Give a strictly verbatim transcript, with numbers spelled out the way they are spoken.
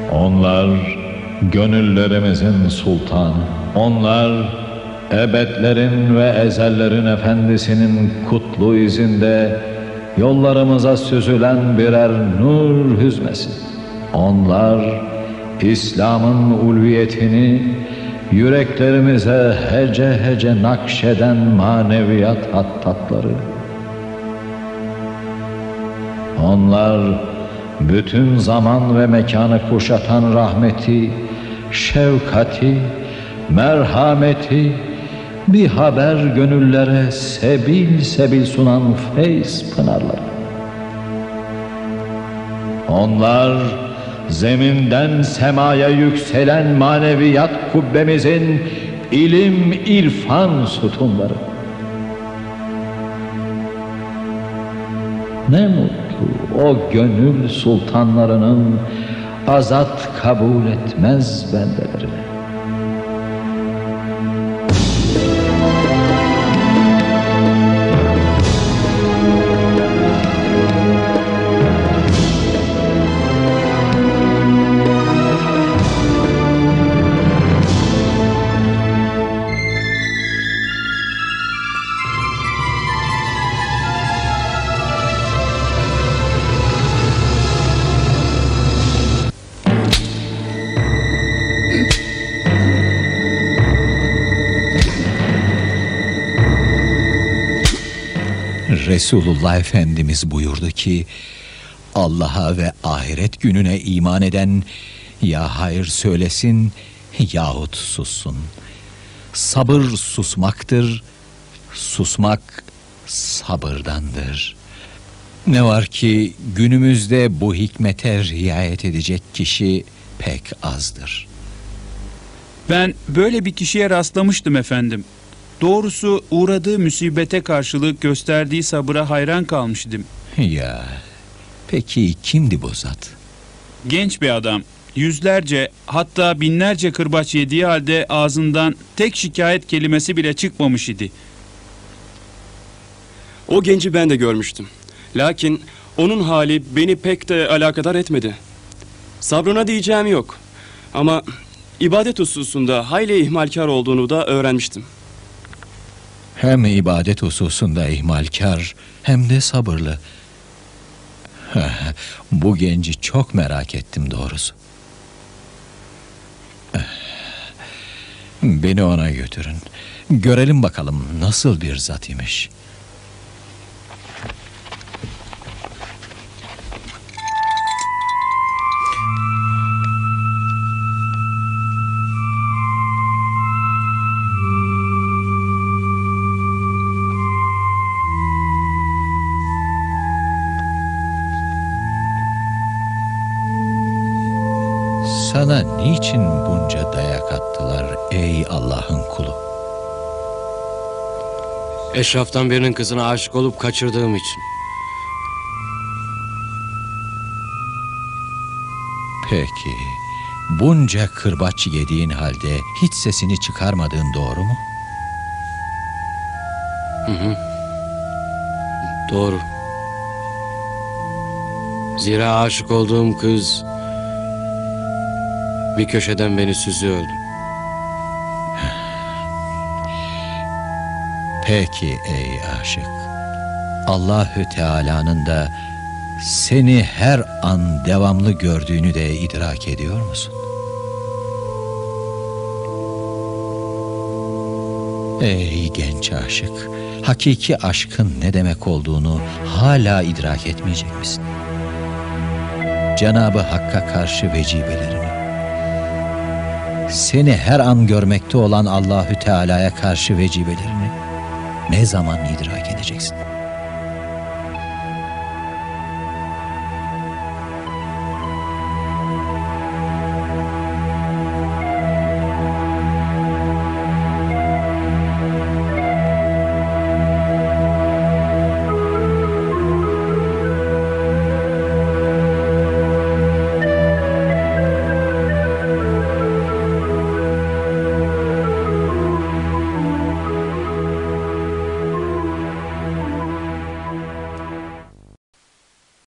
Onlar gönüllerimizin sultanı. Onlar ebedlerin ve ezellerin efendisinin kutlu izinde yollarımıza süzülen birer nur hüzmesi. Onlar İslam'ın ulviyetini yüreklerimize hece hece nakşeden maneviyat hattatları. Onlar bütün zaman ve mekanı kuşatan rahmeti, şefkati, merhameti, bir haber gönüllere sebil sebil sunan feyz pınarları. Onlar zeminden semaya yükselen maneviyat kubbemizin ilim irfan sütunları. Ne mutlu o gönül sultanlarının azat kabul etmez bendelerine. Resulullah Efendimiz buyurdu ki, Allah'a ve ahiret gününe iman eden ya hayır söylesin yahut sussun. Sabır susmaktır, susmak sabırdandır. Ne var ki günümüzde bu hikmete riayet edecek kişi pek azdır. Ben böyle bir kişiye rastlamıştım efendim. Doğrusu uğradığı musibete karşılık gösterdiği sabıra hayran kalmıştım. Ya, peki kimdi bu zat? Genç bir adam. Yüzlerce, hatta binlerce kırbaç yediği halde ağzından tek şikayet kelimesi bile çıkmamış idi. O genci ben de görmüştüm. Lakin onun hali beni pek de alakadar etmedi. Sabrına diyeceğim yok. Ama ibadet hususunda hayli ihmalkar olduğunu da öğrenmiştim. Hem ibadet hususunda ihmalkar hem de sabırlı. Bu genci çok merak ettim doğrusu. Beni ona götürün. Görelim bakalım nasıl bir zat imiş. Sana niçin bunca dayak attılar ey Allah'ın kulu? Eşraftan birinin kızına aşık olup kaçırdığım için. Peki, bunca kırbaç yediğin halde hiç sesini çıkarmadığın doğru mu? Hı hı. Doğru. Zira aşık olduğum kız bir köşeden beni süzüyordu. Peki ey aşık, Allahü Teala'nın da seni her an devamlı gördüğünü de idrak ediyor musun? Ey genç aşık, hakiki aşkın ne demek olduğunu hala idrak etmeyecek misin? Cenab-ı Hakk'a karşı vecibelerini, seni her an görmekte olan Allahü Teala'ya karşı vecibelerini ne zaman idrak edeceksin?